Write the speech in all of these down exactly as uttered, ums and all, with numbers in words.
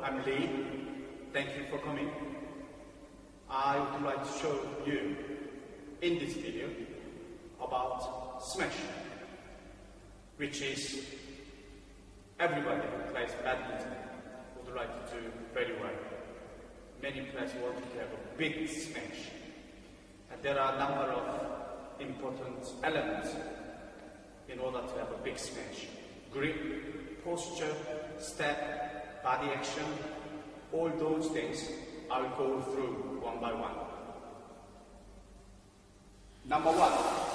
I'm Lee. Thank you for coming. I would like to show you in this video about smash, which is everybody who plays badminton would like to do very well. Many players want to have a big smash, and there are a number of important elements in order to have a big smash. Grip, posture, step, body action, all those things I will go through one by one. Number one,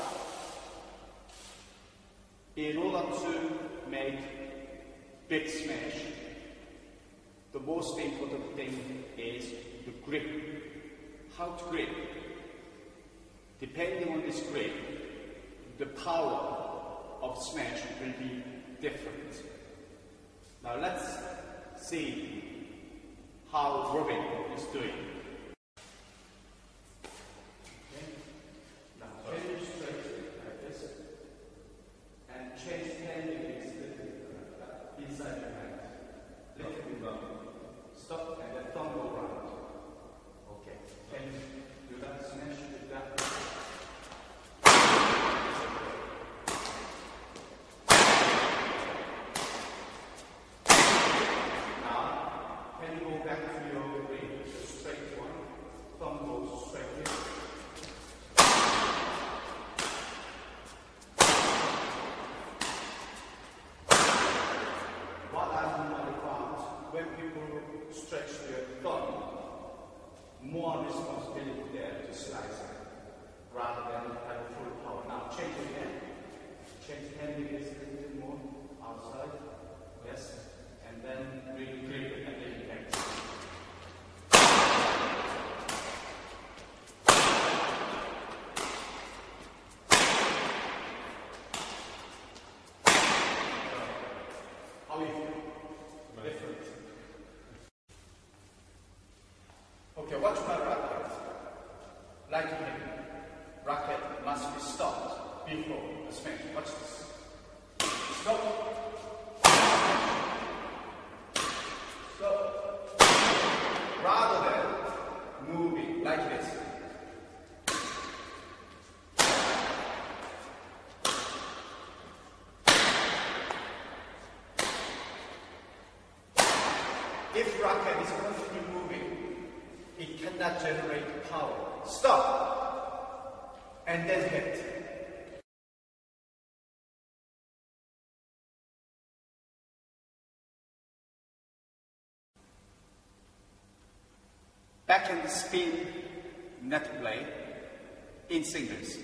in order to make big smash, the most important thing is the grip. How to grip? Depending on this grip, the power of smash will be different. Now let's see how Robin is doing. Okay. Now change straight like this, and change hand is inside your hand. Let it go. Stop and then thumb go around. Okay. Can you do that smash with that? Back to your ring, the straight one. Thumb goes straight here. What I normally found, when people stretch their thumb, more responsibility there to slice it, rather than have a full power. Now change again. Change hand against a little bit more outside. Yes. And then really grip it and then impact. How do you feel? Different. Okay, watch my racket. Like him, racket must be stopped before the smash. Watch this. Stop. Rather than moving like this. If racket is constantly moving, it cannot generate power. Stop! And then hit. Backhand spin net play in singles.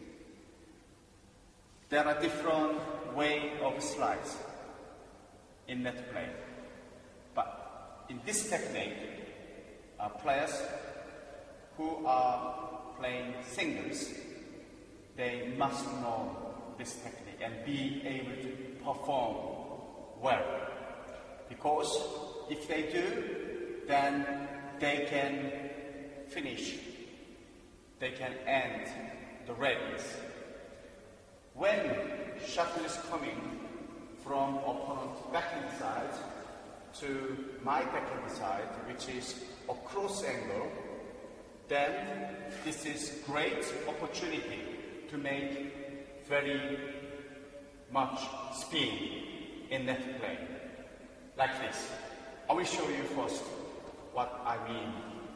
There are different ways of slice in net play. But in this technique, uh, players who are playing singles, they must know this technique and be able to perform well. Because if they do, then they can finish, they can end the race. When shuttle is coming from opponent's backhand side to my backhand side, which is a cross angle, then this is great opportunity to make very much spin in net play, like this. I will show you first what I mean.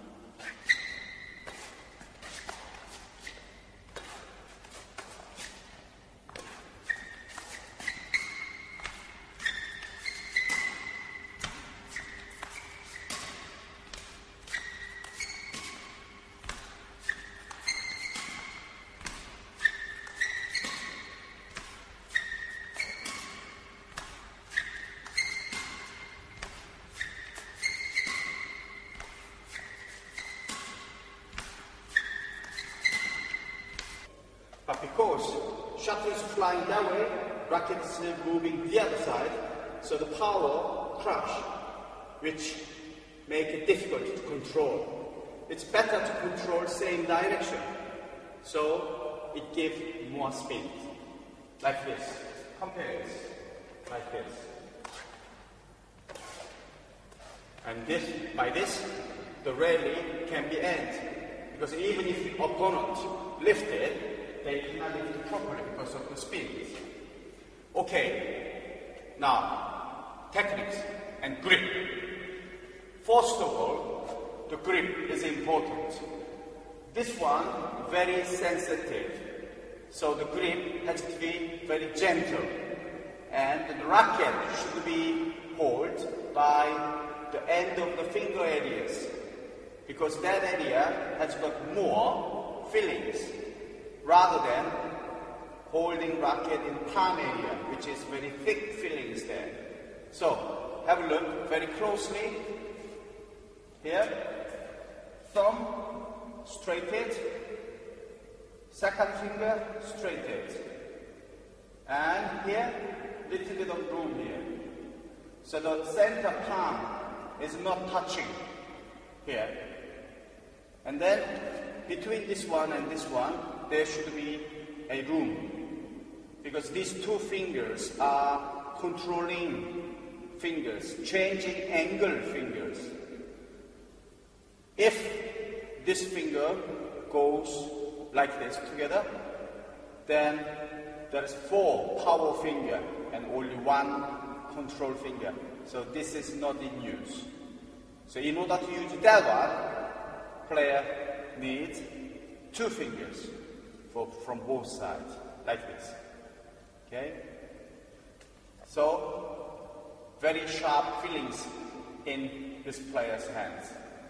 But because shuttle is flying that way, racket is moving the other side, so the power crush, which make it difficult to control. It's better to control same direction, so it gives more spin, like this. Compare this, like this. And this, by this, the rally can be ended. Because even if the opponent lifts it, they cannot lift it properly because of the speed. Okay, now, techniques and grip. First of all, the grip is important. This one, very sensitive. So the grip has to be very gentle. And the racket should be held by the end of the finger areas. Because that area has got more fillings rather than holding racket in palm area, which is very thick fillings there. So, have a look very closely. Here, thumb straightened, second finger straightened, and here, little bit of room here. So the center palm is not touching here. And then, between this one and this one, there should be a room. Because these two fingers are controlling fingers, changing angle fingers. If this finger goes like this together, then there is four power finger and only one control finger. So this is not in use. So in order to use that one, player needs two fingers for, from both sides, like this. Okay? So, very sharp feelings in this player's hands.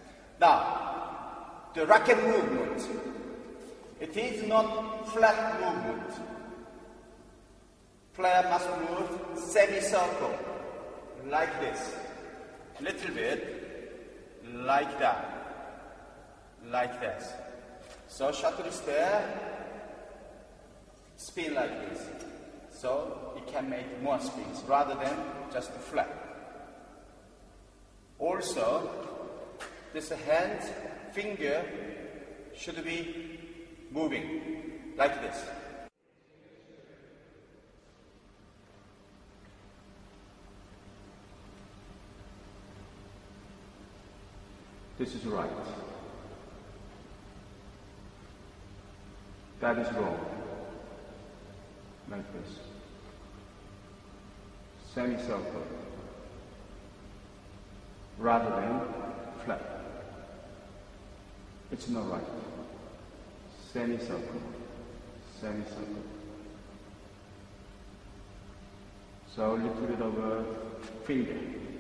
Now, the racket movement. It is not flat movement. Player must move semicircle, like this. Little bit, like that. Like this. So, shuttle is there, spin like this. So, it can make more spins rather than just flat. Also, this hand, finger should be moving like this. This is right. That is wrong. Like this. Semicircle. Rather than flat. It's not right. Semicircle. Semicircle. So a little bit of a finger.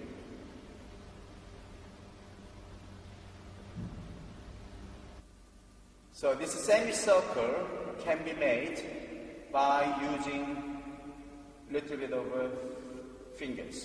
So this semicircle can be made by using little bit of uh, fingers.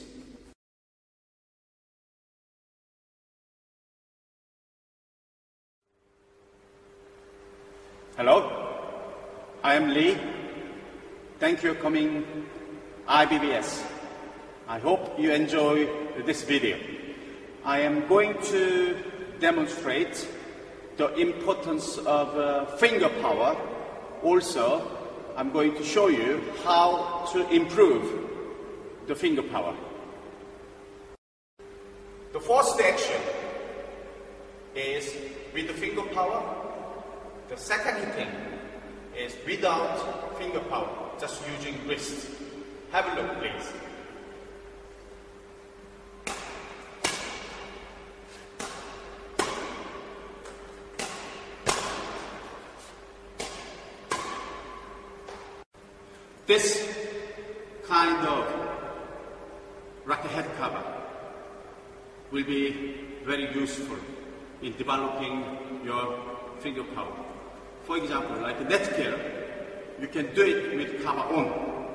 Hello, I am Lee. Thank you for coming I B B S. I hope you enjoy this video. I am going to demonstrate the importance of uh, finger power. Also, I'm going to show you how to improve the finger power. The first action is with the finger power. The second thing is without finger power, just using wrist. Have a look, please. This kind of racket head cover will be very useful in developing your finger power. For example, like a net kill, you can do it with cover on.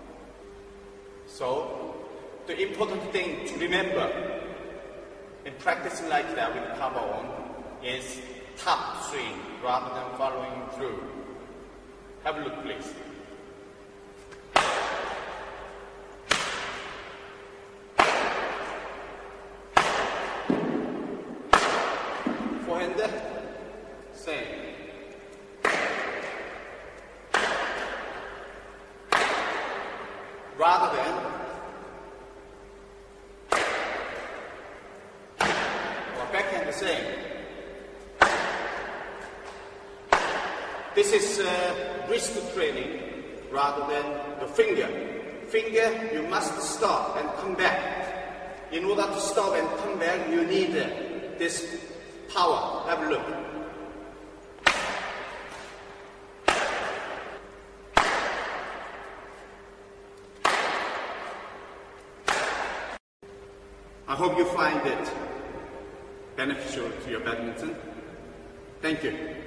So, the important thing to remember in practicing like that with cover on is top swing rather than following through. Have a look, please. Forehand, same. Rather than same. This is uh, wrist training rather than the finger. Finger, you must stop and come back. In order to stop and come back, you need uh, this power. Have a look. I hope you find it beneficial to your badminton. Thank you.